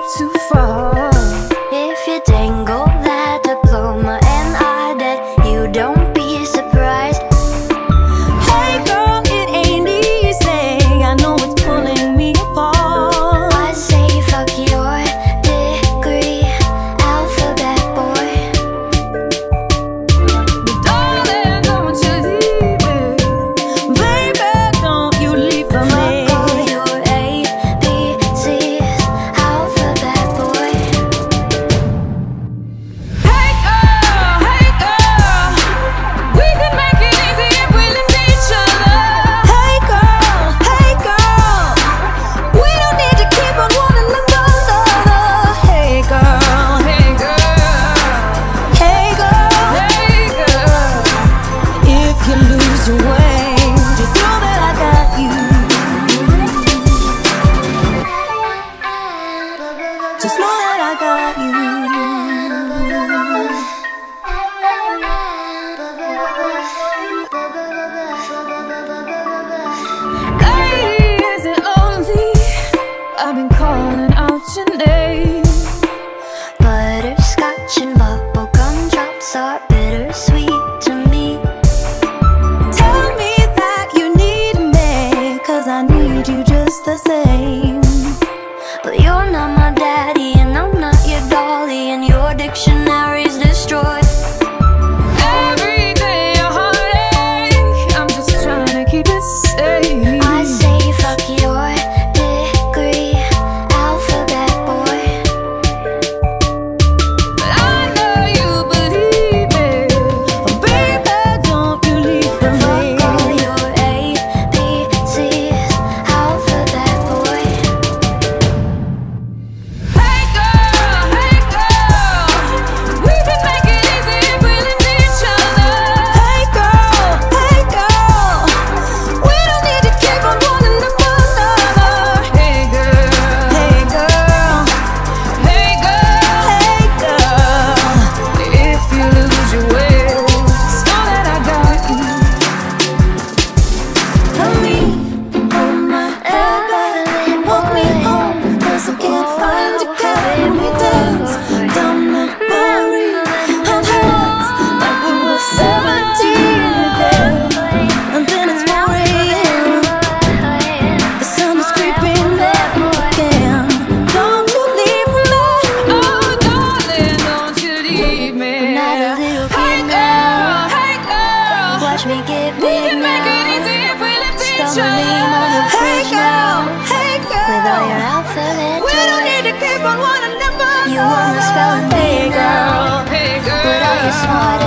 too far. If you dangle that diploma and I that you don't be surprised. Hey girl, it ain't easy, I know it's pulling me apart. I say fuck your degree, alphabet boy. But darling, don't you leave me, baby, don't you leave for me. Fuck all your ABCs, alphabet boy. Hey girl, we can make it easy if we lift each other. Hey girl, we don't need to keep on one another. Hey girl, if you lose your way, just know that I got you. Just know that I got you. Lady, is it lonely? I've been calling out your name. Butterscotch and bubblegum drops are bittersweet to me. Tell me that you need me, 'cause I need you just the same. But you're not my daddy and I'm not your dolly, and your dictionary's destroyed. Every day a heartache, I'm just trying to keep it safe. I say fuck your degree, alphabet boy. But I know you believe me, oh baby, don't you leave for me. Fuck all your ABCs, alphabet boy. Hey girl, we can make it easy if we lift each other. Hey girl, we don't need to keep on one another. Hey girl, if you lose your way, just know that I got you. Help me hold my head back, walk me home, 'cause I can't find your car when we dance down memory of hands like we were 17 again. And then it's 4 AM, the sun is creeping up again. Don't you leave me, oh darling, don't you leave me. I'm not a little Hey kid now. girl, Watch me get we big can make it now. easy if we lift each Spell my name on other. the fridge now. With all your We alphabet don't toys. need to keep on one another. You wanna spell a Hey name now. girl, But are you smart